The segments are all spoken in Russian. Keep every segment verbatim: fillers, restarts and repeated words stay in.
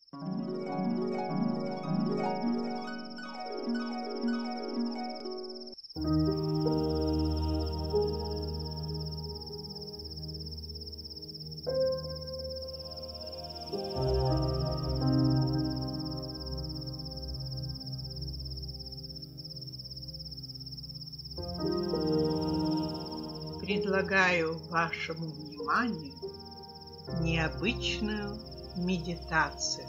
Предлагаю вашему вниманию необычную медитацию.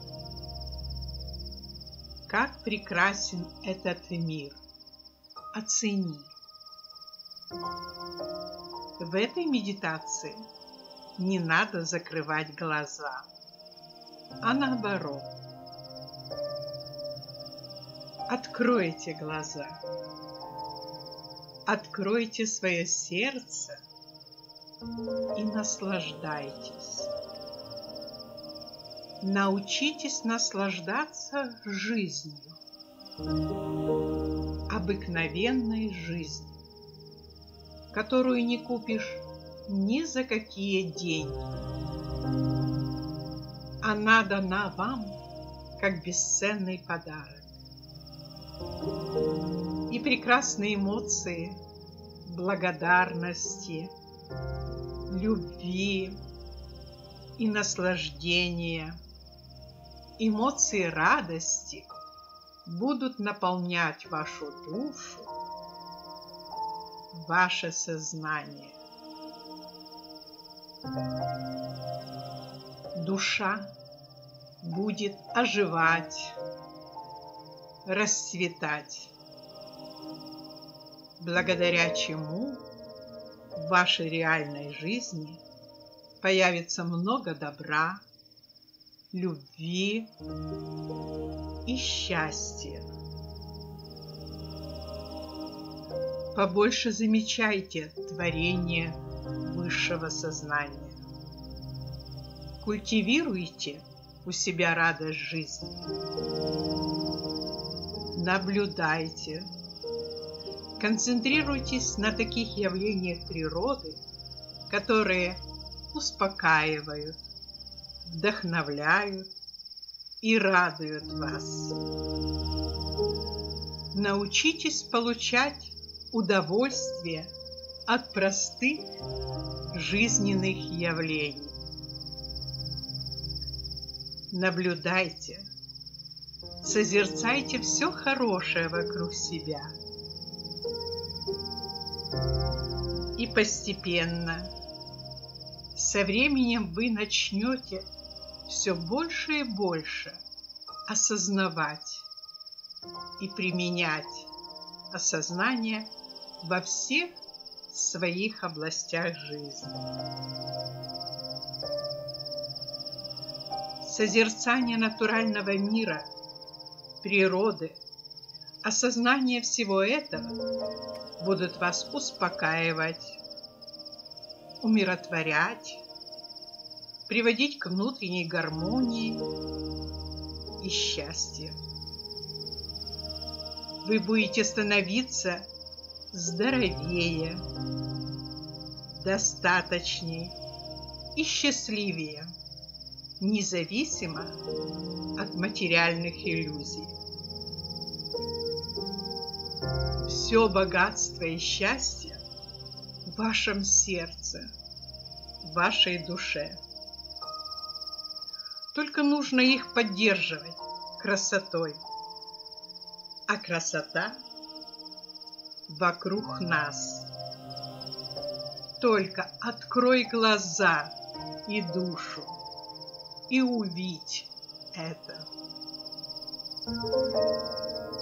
Как прекрасен этот мир! Оцени. В этой медитации не надо закрывать глаза, а наоборот. Откройте глаза. Откройте свое сердце и наслаждайтесь. Научитесь наслаждаться жизнью, обыкновенной жизнью, которую не купишь ни за какие деньги. Она дана вам как бесценный подарок. И прекрасные эмоции благодарности, любви и наслаждения, эмоции радости будут наполнять вашу душу, ваше сознание. Душа будет оживать, расцветать, благодаря чему в вашей реальной жизни появится много добра, любви и счастья. Побольше замечайте творение высшего сознания. Культивируйте у себя радость жизни. Наблюдайте. Концентрируйтесь на таких явлениях природы, которые успокаивают, вдохновляют и радуют вас. Научитесь получать удовольствие от простых жизненных явлений. Наблюдайте, созерцайте все хорошее вокруг себя. И постепенно, со временем вы начнете все больше и больше осознавать и применять осознание во всех своих областях жизни. Созерцание натурального мира, природы, осознание всего этого будут вас успокаивать, умиротворять, приводить к внутренней гармонии и счастью. Вы будете становиться здоровее, достаточнее и счастливее, независимо от материальных иллюзий. Все богатство и счастье в вашем сердце, в вашей душе. Только нужно их поддерживать красотой. А красота вокруг нас. Только открой глаза и душу и увидь это.